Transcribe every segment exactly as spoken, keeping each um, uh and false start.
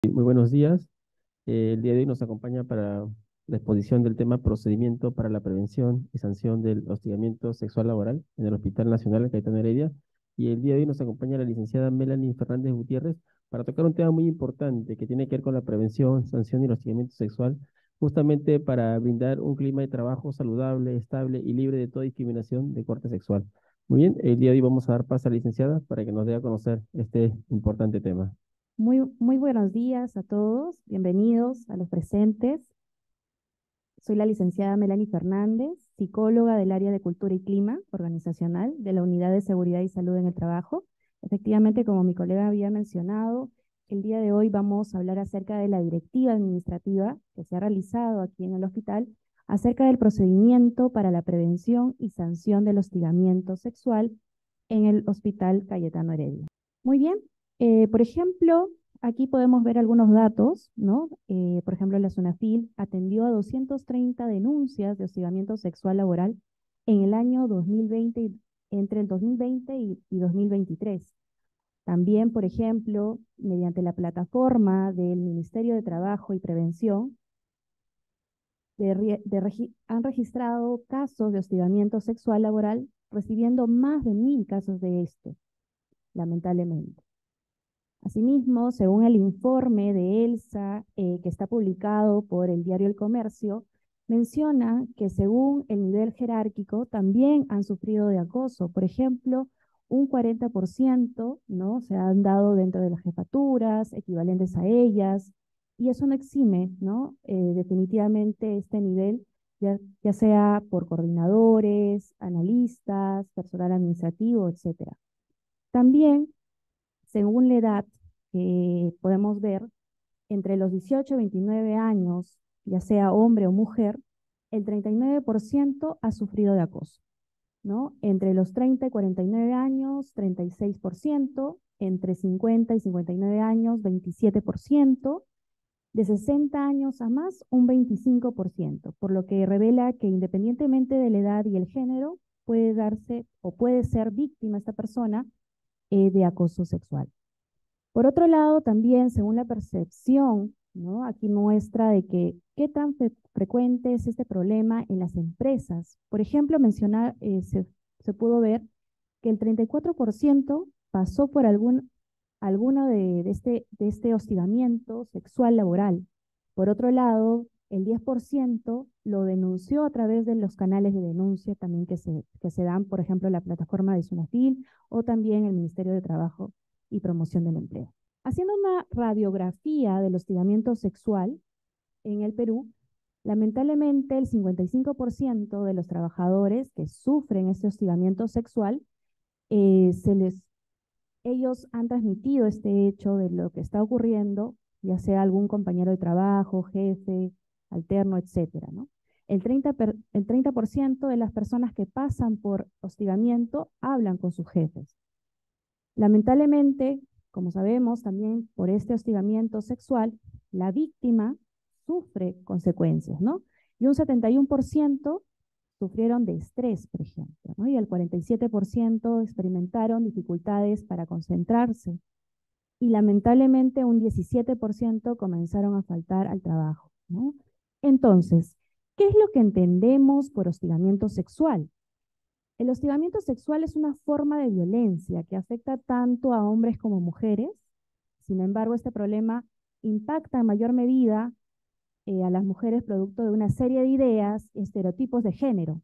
Muy buenos días. Eh, el día de hoy nos acompaña para la exposición del tema Procedimiento para la Prevención y Sanción del Hostigamiento Sexual Laboral en el Hospital Nacional Cayetano Heredia. Y el día de hoy nos acompaña la licenciada Melanie Fernández Gutiérrez para tocar un tema muy importante que tiene que ver con la prevención, sanción y el hostigamiento sexual, justamente para brindar un clima de trabajo saludable, estable y libre de toda discriminación de corte sexual. Muy bien, el día de hoy vamos a dar paso a la licenciada para que nos dé a conocer este importante tema. Muy, muy buenos días a todos, bienvenidos a los presentes. Soy la licenciada Melanie Fernández, psicóloga del área de Cultura y Clima organizacional de la Unidad de Seguridad y Salud en el Trabajo. Efectivamente, como mi colega había mencionado, el día de hoy vamos a hablar acerca de la directiva administrativa que se ha realizado aquí en el hospital acerca del procedimiento para la prevención y sanción del hostigamiento sexual en el Hospital Cayetano Heredia. Muy bien, eh, por ejemplo, aquí podemos ver algunos datos, ¿no? Eh, por ejemplo, la SUNAFIL atendió a doscientas treinta denuncias de hostigamiento sexual laboral en el año dos mil veinte, y- entre el dos mil veinte y, y dos mil veintitrés. También, por ejemplo, mediante la plataforma del Ministerio de Trabajo y Prevención, de rie- de regi- han registrado casos de hostigamiento sexual laboral, recibiendo más de mil casos de esto, lamentablemente. Asimismo, según el informe de ELSA, eh, que está publicado por el diario El Comercio, menciona que según el nivel jerárquico también han sufrido de acoso. Por ejemplo, un cuarenta por ciento, ¿no? Se han dado dentro de las jefaturas, equivalentes a ellas, y eso no exime, ¿no? Eh, definitivamente este nivel, ya, ya sea por coordinadores, analistas, personal administrativo, etcétera. También según la edad que podemos ver, entre los dieciocho y veintinueve años, ya sea hombre o mujer, el treinta y nueve por ciento ha sufrido de acoso, ¿no? Entre los treinta y cuarenta y nueve años, treinta y seis por ciento, entre cincuenta y cincuenta y nueve años, veintisiete por ciento, de sesenta años a más, un veinticinco por ciento, por lo que revela que independientemente de la edad y el género, puede darse o puede ser víctima esta persona eh, de acoso sexual. Por otro lado, también según la percepción, ¿no? Aquí muestra de que qué tan fre- frecuente es este problema en las empresas. Por ejemplo, mencionar, eh, se, se pudo ver que el treinta y cuatro por ciento pasó por algún, alguno de, de este, de este hostigamiento sexual laboral. Por otro lado, el diez por ciento lo denunció a través de los canales de denuncia también que se, que se dan, por ejemplo, la plataforma de SUNAFIL o también el Ministerio de Trabajo y Promoción del Empleo. Haciendo una radiografía del hostigamiento sexual en el Perú, lamentablemente el cincuenta y cinco por ciento de los trabajadores que sufren este hostigamiento sexual, eh, se les, ellos han transmitido este hecho de lo que está ocurriendo, ya sea algún compañero de trabajo, jefe, alterno, etcétera, ¿no? El treinta, per, el treinta por ciento de las personas que pasan por hostigamiento hablan con sus jefes. Lamentablemente, como sabemos, también por este hostigamiento sexual, la víctima sufre consecuencias, ¿no? Y un setenta y uno por ciento sufrieron de estrés, por ejemplo, ¿no? Y el cuarenta y siete por ciento experimentaron dificultades para concentrarse. Y lamentablemente un diecisiete por ciento comenzaron a faltar al trabajo, ¿no? Entonces, ¿qué es lo que entendemos por hostigamiento sexual? El hostigamiento sexual es una forma de violencia que afecta tanto a hombres como mujeres. Sin embargo, este problema impacta en mayor medida eh, a las mujeres producto de una serie de ideas y estereotipos de género.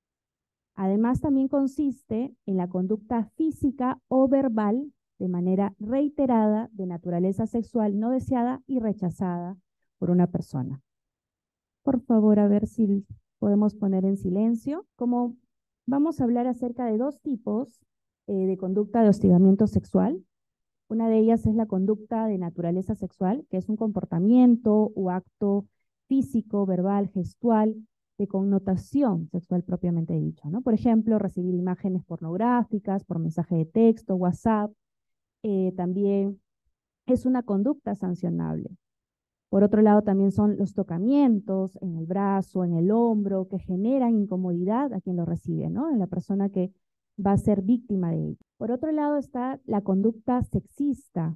Además, también consiste en la conducta física o verbal de manera reiterada de naturaleza sexual no deseada y rechazada por una persona. Por favor, a ver si podemos poner en silencio. Como vamos a hablar acerca de dos tipos eh, de conducta de hostigamiento sexual. Una de ellas es la conducta de naturaleza sexual, que es un comportamiento o acto físico, verbal, gestual, de connotación sexual propiamente dicho, ¿no? Por ejemplo, recibir imágenes pornográficas por mensaje de texto, WhatsApp. Eh, también es una conducta sancionable. Por otro lado, también son los tocamientos en el brazo, en el hombro, que generan incomodidad a quien lo recibe, ¿no? En la persona que va a ser víctima de ello. Por otro lado está la conducta sexista,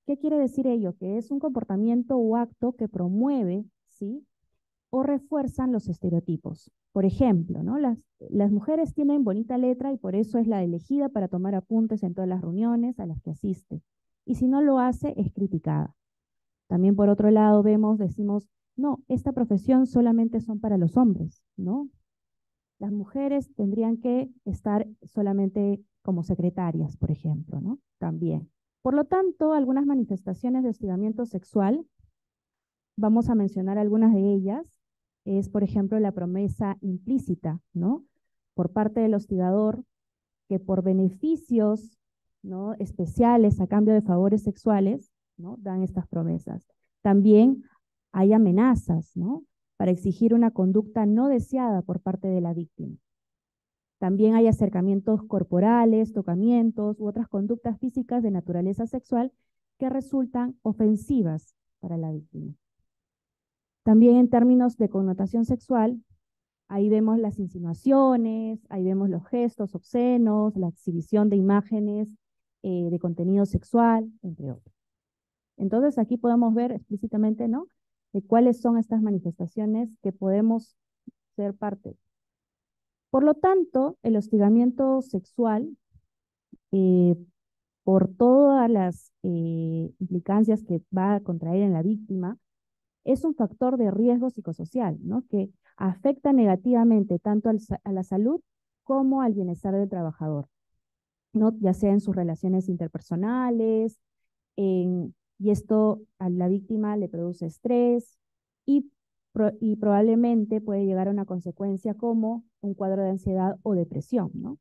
¿Qué quiere decir ello? Que es un comportamiento o acto que promueve, ¿sí?, o refuerzan los estereotipos. Por ejemplo, ¿no? Las, las mujeres tienen bonita letra y por eso es la elegida para tomar apuntes en todas las reuniones a las que asiste. Y si no lo hace, es criticada. También por otro lado vemos, decimos, no, esta profesión solamente son para los hombres, ¿no? Las mujeres tendrían que estar solamente como secretarias, por ejemplo, ¿no? También. Por lo tanto, algunas manifestaciones de hostigamiento sexual, vamos a mencionar algunas de ellas, es, por ejemplo, la promesa implícita, ¿no? Por parte del hostigador, que por beneficios, ¿no?, especiales a cambio de favores sexuales, ¿no?, dan estas promesas. También hay amenazas, ¿no?, para exigir una conducta no deseada por parte de la víctima. También hay acercamientos corporales, tocamientos u otras conductas físicas de naturaleza sexual que resultan ofensivas para la víctima. También en términos de connotación sexual, ahí vemos las insinuaciones, ahí vemos los gestos obscenos, la exhibición de imágenes eh, de contenido sexual, entre otros. Entonces aquí podemos ver explícitamente, ¿no?, de cuáles son estas manifestaciones que podemos ser parte. Por lo tanto, el hostigamiento sexual, eh, por todas las eh, implicancias que va a contraer en la víctima, es un factor de riesgo psicosocial, ¿no?, que afecta negativamente tanto al, a la salud como al bienestar del trabajador, ¿no?, ya sea en sus relaciones interpersonales, en, y esto a la víctima le produce estrés y, pro, y probablemente puede llegar a una consecuencia como un cuadro de ansiedad o depresión, ¿no?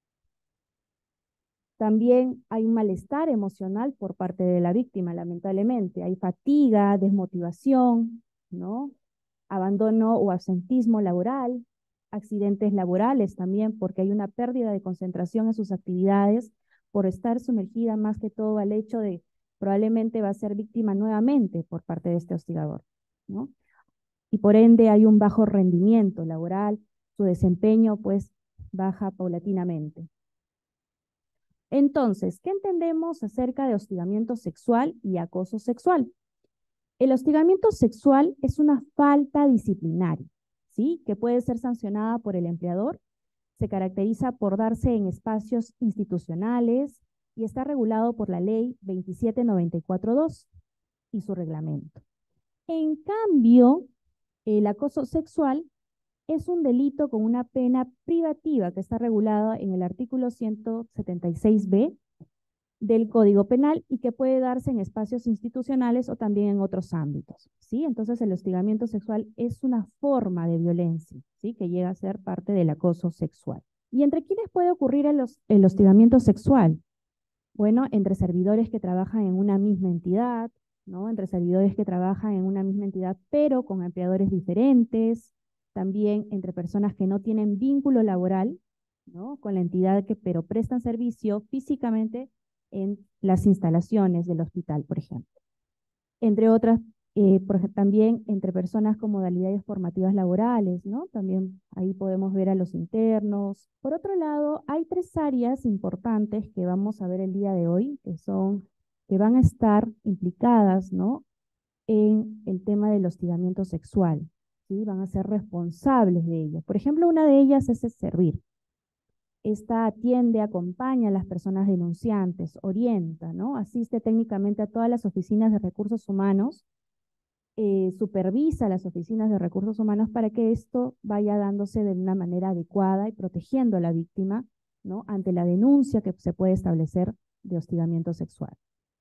También hay un malestar emocional por parte de la víctima, lamentablemente. Hay fatiga, desmotivación, ¿no?, abandono o absentismo laboral, accidentes laborales también, porque hay una pérdida de concentración en sus actividades por estar sumergida más que todo al hecho de probablemente va a ser víctima nuevamente por parte de este hostigador, ¿no? Y por ende hay un bajo rendimiento laboral, su desempeño pues baja paulatinamente. Entonces, ¿qué entendemos acerca de hostigamiento sexual y acoso sexual? El hostigamiento sexual es una falta disciplinaria, ¿sí?, que puede ser sancionada por el empleador. Se caracteriza por darse en espacios institucionales y está regulado por la ley veintisiete noventa y cuatro punto dos y su reglamento. En cambio, el acoso sexual es un delito con una pena privativa que está regulada en el artículo ciento setenta y seis be del Código Penal y que puede darse en espacios institucionales o también en otros ámbitos, ¿sí? Entonces el hostigamiento sexual es una forma de violencia, ¿sí?, que llega a ser parte del acoso sexual. ¿Y entre quiénes puede ocurrir el, el hostigamiento sexual? Bueno, entre servidores que trabajan en una misma entidad, ¿no?, entre servidores que trabajan en una misma entidad pero con empleadores diferentes, también entre personas que no tienen vínculo laboral, ¿no?, con la entidad que pero prestan servicio físicamente en las instalaciones del hospital, por ejemplo. Entre otras, eh, por, también entre personas con modalidades formativas laborales, ¿no? También ahí podemos ver a los internos. Por otro lado, hay tres áreas importantes que vamos a ver el día de hoy, que son, que van a estar implicadas, ¿no?, en el tema del hostigamiento sexual, ¿sí? Van a ser responsables de ello. Por ejemplo, una de ellas es el servir. Esta atiende, acompaña a las personas denunciantes, orienta, ¿no?, asiste técnicamente a todas las oficinas de recursos humanos, eh, supervisa las oficinas de recursos humanos para que esto vaya dándose de una manera adecuada y protegiendo a la víctima, ¿no?, ante la denuncia que se puede establecer de hostigamiento sexual.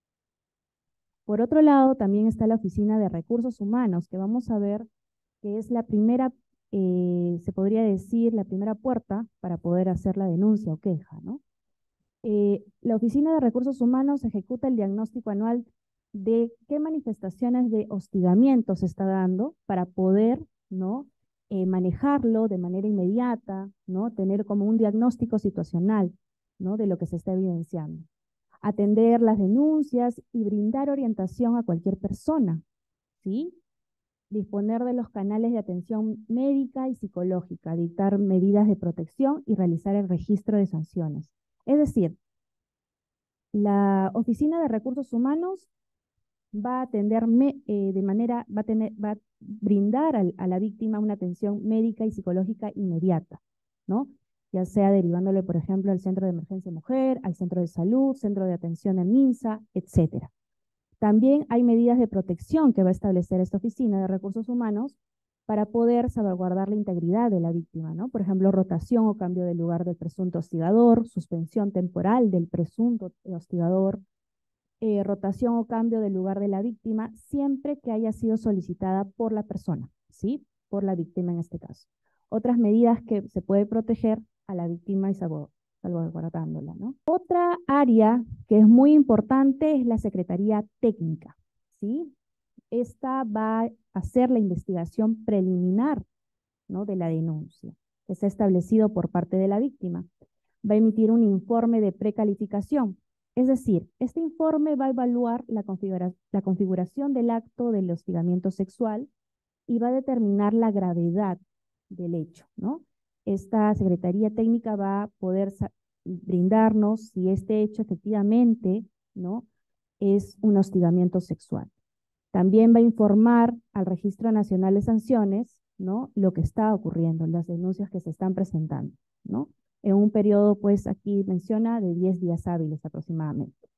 Por otro lado, también está la oficina de recursos humanos, que vamos a ver que es la primera Eh, se podría decir, la primera puerta para poder hacer la denuncia o queja, ¿no? Eh, la Oficina de Recursos Humanos ejecuta el diagnóstico anual de qué manifestaciones de hostigamiento se está dando para poder, ¿no?, eh, manejarlo de manera inmediata, ¿no?, tener como un diagnóstico situacional, ¿no?, de lo que se está evidenciando. Atender las denuncias y brindar orientación a cualquier persona, ¿sí? Disponer de los canales de atención médica y psicológica, dictar medidas de protección y realizar el registro de sanciones. Es decir, la Oficina de Recursos Humanos va a atender me- eh, de manera, va a tener, va a brindar al- a la víctima una atención médica y psicológica inmediata, ¿no? Ya sea derivándole, por ejemplo, al centro de emergencia mujer, al centro de salud, centro de atención en MINSA, etcétera. También hay medidas de protección que va a establecer esta oficina de recursos humanos para poder salvaguardar la integridad de la víctima, ¿no? Por ejemplo, rotación o cambio de lugar del presunto hostigador, suspensión temporal del presunto hostigador, eh, rotación o cambio del lugar de la víctima, siempre que haya sido solicitada por la persona, ¿sí? Por la víctima en este caso. Otras medidas que se puede proteger a la víctima y salvo- salvaguardándola, ¿no? Otra área que es muy importante es la Secretaría Técnica, ¿sí? Esta va a hacer la investigación preliminar, ¿no? De la denuncia que se ha establecido por parte de la víctima. Va a emitir un informe de precalificación. Es decir, este informe va a evaluar la, configura la configuración del acto del hostigamiento sexual y va a determinar la gravedad del hecho, ¿no? Esta Secretaría Técnica va a poder brindarnos si este hecho efectivamente, ¿no? Es un hostigamiento sexual. También va a informar al Registro Nacional de Sanciones, ¿no? Lo que está ocurriendo, las denuncias que se están presentando, ¿no? En un periodo, pues aquí menciona, de diez días hábiles aproximadamente.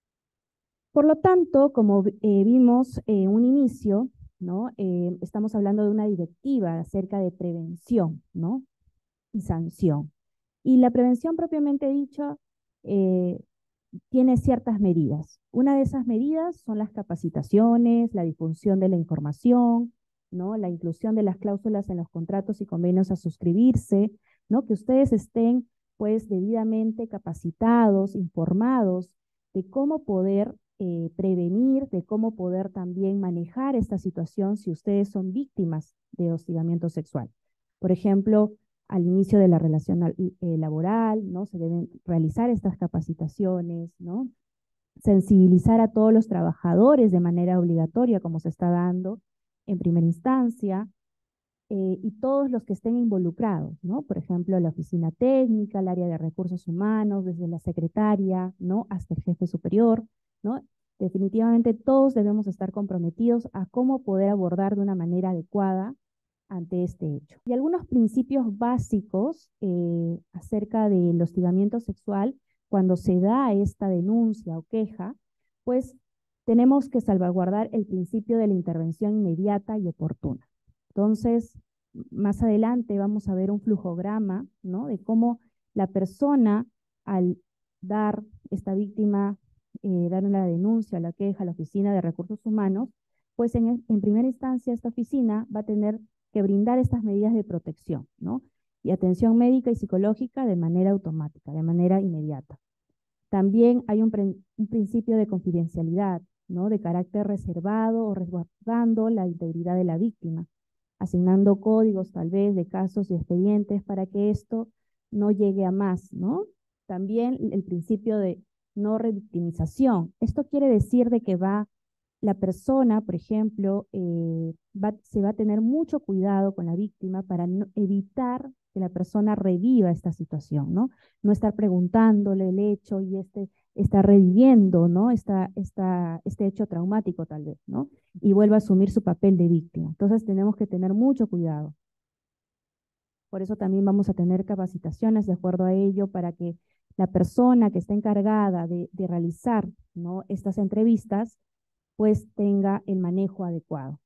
Por lo tanto, como eh, vimos en un inicio, ¿no? Eh, estamos hablando de una directiva acerca de prevención, ¿no? Y sanción. Y la prevención propiamente dicha eh, tiene ciertas medidas. Una de esas medidas son las capacitaciones, la difusión de la información, ¿no? La inclusión de las cláusulas en los contratos y convenios a suscribirse, ¿no? Que ustedes estén pues debidamente capacitados, informados de cómo poder eh, prevenir, de cómo poder también manejar esta situación si ustedes son víctimas de hostigamiento sexual. Por ejemplo, al inicio de la relación eh, laboral, ¿no? Se deben realizar estas capacitaciones, ¿no? Sensibilizar a todos los trabajadores de manera obligatoria, como se está dando en primera instancia, eh, y todos los que estén involucrados, ¿no? Por ejemplo, la oficina técnica, el área de recursos humanos, desde la secretaria, ¿no? Hasta el jefe superior, ¿no? Definitivamente todos debemos estar comprometidos a cómo poder abordar de una manera adecuada ante este hecho. Y algunos principios básicos eh, acerca del hostigamiento sexual, cuando se da esta denuncia o queja, pues tenemos que salvaguardar el principio de la intervención inmediata y oportuna. Entonces, más adelante vamos a ver un flujograma, ¿no? De cómo la persona, al dar esta víctima, eh, dar la denuncia, la queja a la Oficina de Recursos Humanos, pues en, en primera instancia esta oficina va a tener que brindar estas medidas de protección, ¿no? Y atención médica y psicológica de manera automática, de manera inmediata. También hay un, un principio de confidencialidad, ¿no? De carácter reservado o resguardando la integridad de la víctima, asignando códigos tal vez de casos y expedientes para que esto no llegue a más, ¿no? También el principio de no revictimización. Esto quiere decir de que va la persona, por ejemplo, eh, va, se va a tener mucho cuidado con la víctima para no, evitar que la persona reviva esta situación, ¿no? No estar preguntándole el hecho y este está reviviendo, ¿no? Esta, esta, este hecho traumático tal vez, ¿no? Y vuelva a asumir su papel de víctima. Entonces tenemos que tener mucho cuidado. Por eso también vamos a tener capacitaciones de acuerdo a ello para que la persona que está encargada de, de realizar, ¿no? Estas entrevistas pues tenga el manejo adecuado.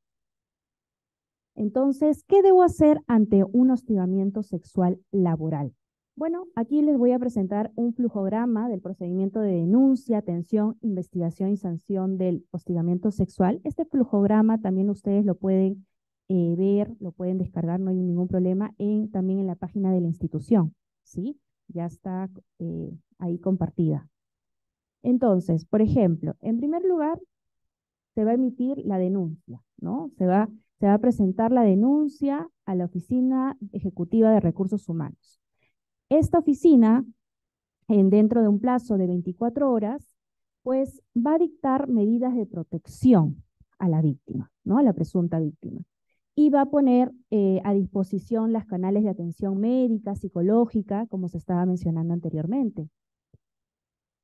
Entonces, ¿qué debo hacer ante un hostigamiento sexual laboral? Bueno, aquí les voy a presentar un flujograma del procedimiento de denuncia, atención, investigación y sanción del hostigamiento sexual. Este flujograma también ustedes lo pueden eh, ver, lo pueden descargar, no hay ningún problema, en, también en la página de la institución, ¿sí? Ya está eh, ahí compartida. Entonces, por ejemplo, en primer lugar, se va a emitir la denuncia, ¿no? Se va, se va a presentar la denuncia a la Oficina Ejecutiva de Recursos Humanos. Esta oficina, en, dentro de un plazo de veinticuatro horas, pues va a dictar medidas de protección a la víctima, ¿no? A la presunta víctima. Y va a poner eh, a disposición las canales de atención médica, psicológica, como se estaba mencionando anteriormente. Y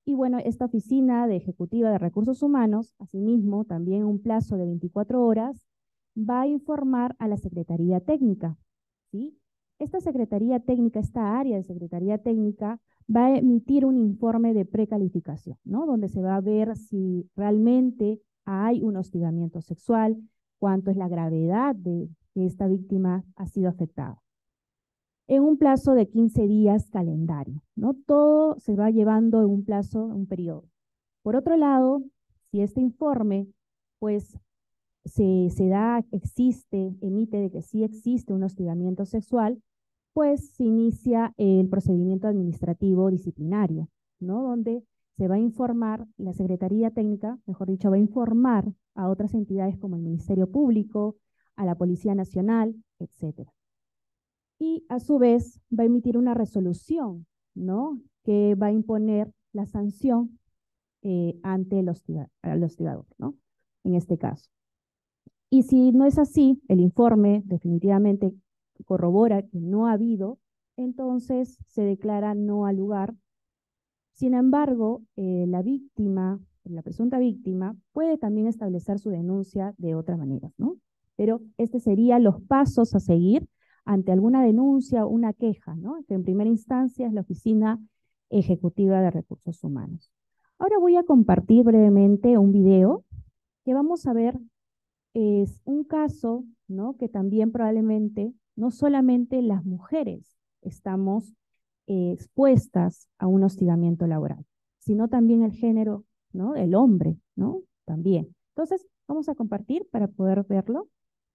Y bueno, esta oficina de ejecutiva de recursos humanos, asimismo, también en un plazo de veinticuatro horas, va a informar a la Secretaría Técnica, ¿sí? Esta Secretaría Técnica, esta área de Secretaría Técnica, va a emitir un informe de precalificación, ¿no? Donde se va a ver si realmente hay un hostigamiento sexual, cuánto es la gravedad de que esta víctima ha sido afectada, en un plazo de quince días calendario, ¿no? Todo se va llevando en un plazo, un periodo. Por otro lado, si este informe, pues, se, se da, existe, emite de que sí existe un hostigamiento sexual, pues se inicia el procedimiento administrativo disciplinario, ¿no? Donde se va a informar, la Secretaría Técnica, mejor dicho, va a informar a otras entidades como el Ministerio Público, a la Policía Nacional, etcétera. Y a su vez va a emitir una resolución, ¿no? Que va a imponer la sanción eh, ante el, hostiga, el hostigador, ¿no? En este caso. Y si no es así, el informe definitivamente corrobora que no ha habido, entonces se declara no al lugar. Sin embargo, eh, la víctima, la presunta víctima, puede también establecer su denuncia de otra manera, ¿no? Pero este serían los pasos a seguir ante alguna denuncia o una queja, ¿no? Que en primera instancia es la Oficina Ejecutiva de Recursos Humanos. Ahora voy a compartir brevemente un video que vamos a ver. Es un caso, ¿no? Que también probablemente no solamente las mujeres estamos eh, expuestas a un hostigamiento laboral, sino también el género, ¿no? El hombre, ¿no? También. Entonces, vamos a compartir para poder verlo.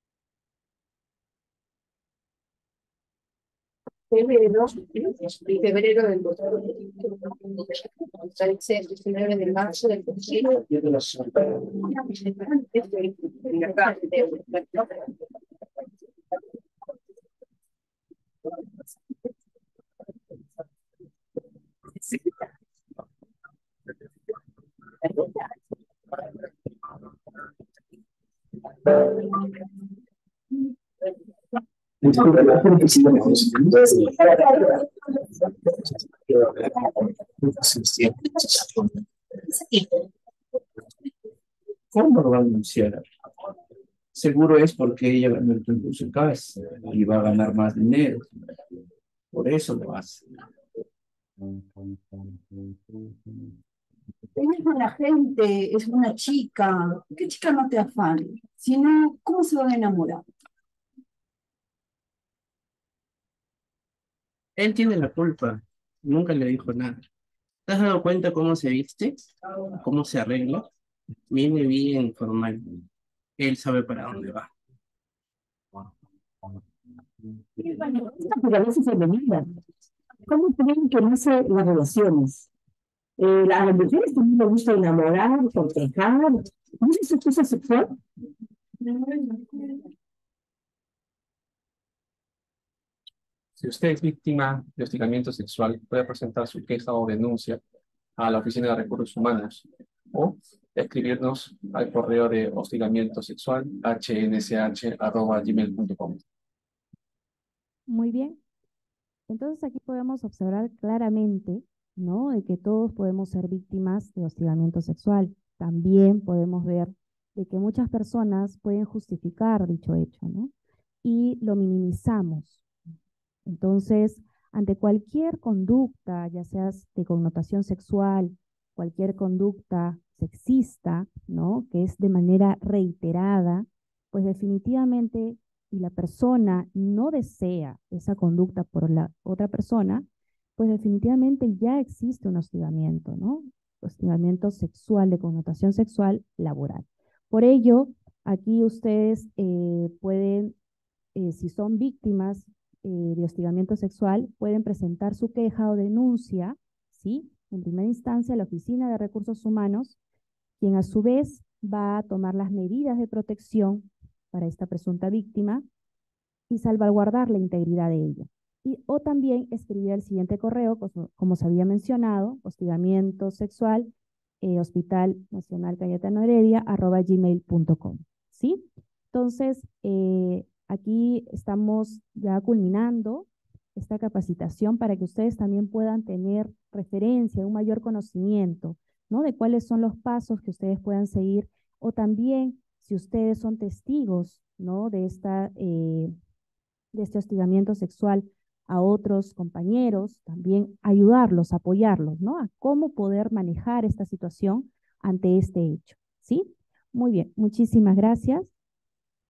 Febrero, febrero del diecinueve de marzo del ¿Cómo lo va a anunciar? Seguro es porque ella ganó el concurso en casa y va a ganar más dinero. Por eso lo hace. Es buena gente, es una chica. ¿Qué chica no te afana? Si no, ¿cómo se van a enamorar? Él tiene la culpa. Nunca le dijo nada. ¿Te has dado cuenta cómo se viste? ¿Cómo se arregla? Viene bien formal. Él sabe para dónde va. Esta naturaleza femenina. ¿Cómo creen que nace las relaciones? Eh, a las mujeres también les gusta enamorar, cortejar. ¿No es eso cosa sexual? Si usted es víctima de hostigamiento sexual, puede presentar su queja o denuncia a la Oficina de Recursos Humanos o escribirnos al correo de hostigamiento sexual h n s h arroba gmail punto com. Muy bien. Entonces aquí podemos observar claramente, ¿no? De que todos podemos ser víctimas de hostigamiento sexual. También podemos ver de que muchas personas pueden justificar dicho hecho, ¿no? Y lo minimizamos. Entonces, ante cualquier conducta, ya sea de connotación sexual, cualquier conducta sexista, ¿no? Que es de manera reiterada, pues definitivamente, y la persona no desea esa conducta por la otra persona, pues definitivamente ya existe un hostigamiento, ¿no? Hostigamiento sexual, de connotación sexual laboral. Por ello, aquí ustedes eh, pueden, eh, si son víctimas eh, de hostigamiento sexual, pueden presentar su queja o denuncia, ¿sí? En primera instancia a la Oficina de Recursos Humanos, quien a su vez va a tomar las medidas de protección para esta presunta víctima y salvaguardar la integridad de ella. Y, o también escribir el siguiente correo, como, como se había mencionado, hostigamiento sexual, eh, Hospital Nacional Cayetano Heredia, arroba gmail punto com, ¿sí? Entonces, eh, aquí estamos ya culminando esta capacitación para que ustedes también puedan tener referencia, un mayor conocimiento, ¿no? De cuáles son los pasos que ustedes puedan seguir, o también si ustedes son testigos, ¿no? De esta, eh, de este hostigamiento sexual a otros compañeros, también ayudarlos, apoyarlos, ¿no? A cómo poder manejar esta situación ante este hecho, ¿sí? Muy bien, muchísimas gracias.